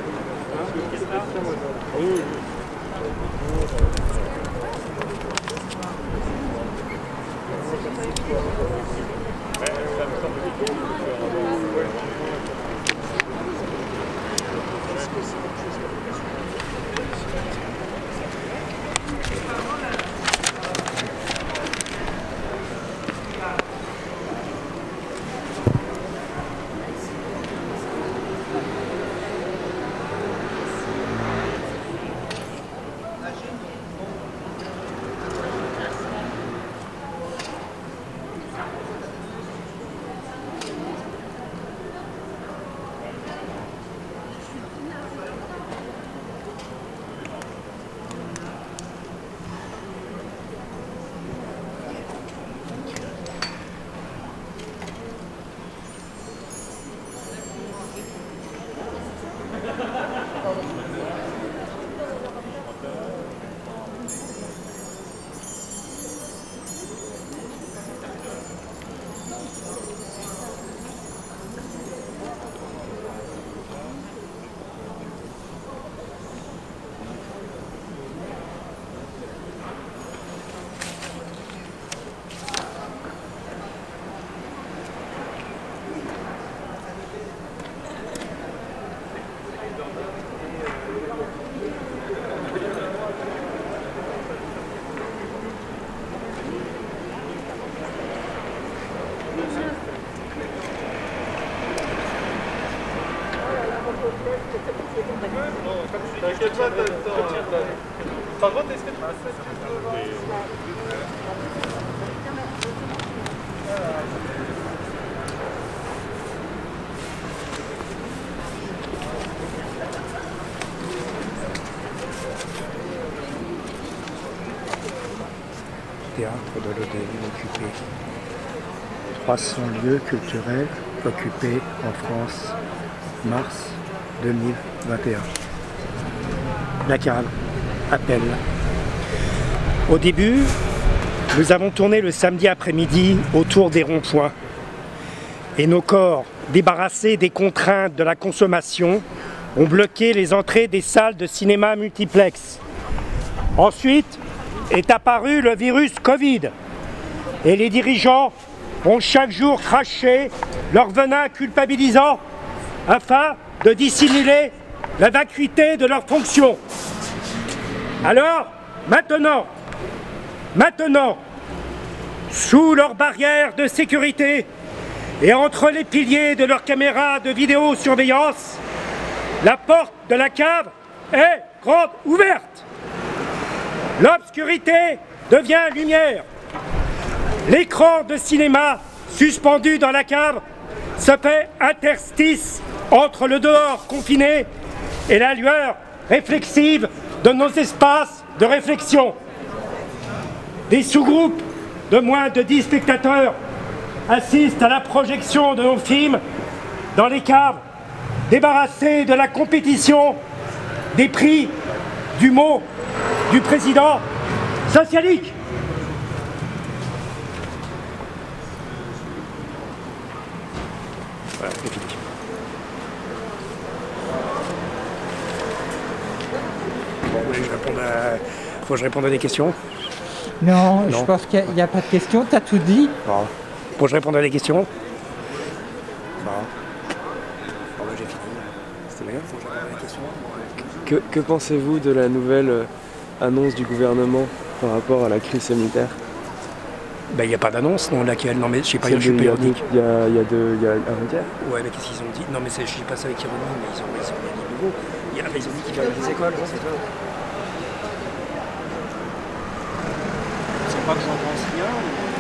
T'inquiète pas, t'as le temps. Par contre, est-ce que tu peux faire Théâtre de l'Odélie occupé. 300 lieux culturels occupés en France, mars 2021. La cave appelle. Au début, nous avons tourné le samedi après-midi autour des ronds-points. Et nos corps, débarrassés des contraintes de la consommation, ont bloqué les entrées des salles de cinéma multiplex. Ensuite est apparu le virus Covid. Et les dirigeants ont chaque jour craché leur venin culpabilisant afin de dissimuler la vacuité de leurs fonctions. Alors, maintenant, sous leurs barrières de sécurité et entre les piliers de leurs caméras de vidéosurveillance, la porte de la cave est grande ouverte. L'obscurité devient lumière. L'écran de cinéma suspendu dans la cave se fait interstice entre le dehors confiné et la lueur réflexive de nos espaces de réflexion. Des sous-groupes de moins de 10 spectateurs assistent à la projection de nos films dans les caves, débarrassés de la compétition, des prix, du mot, du président socialique. Voilà, c'est fini. Faut que je réponde à des questions? Non, je pense qu'il n'y a pas de questions, tu as tout dit. Bon. Faut que je réponde à des questions? Bon. Bon, j'ai fini. C'était bien, faut que je réponde à des questions. Que pensez-vous de la nouvelle annonce du gouvernement par rapport à la crise sanitaire? Ben, il n'y a pas d'annonce, non, laquelle? Non, mais je sais pas, je suis pas ironique. Il y a avant-hier. Ouais, mais qu'est-ce qu'ils ont dit? Non, mais je sais pas ça avec ironie, mais ils ont dit nouveau. Ils ont dit qu'ils fermaient les écoles, c'est ça. C'est pas que j'en pense rien.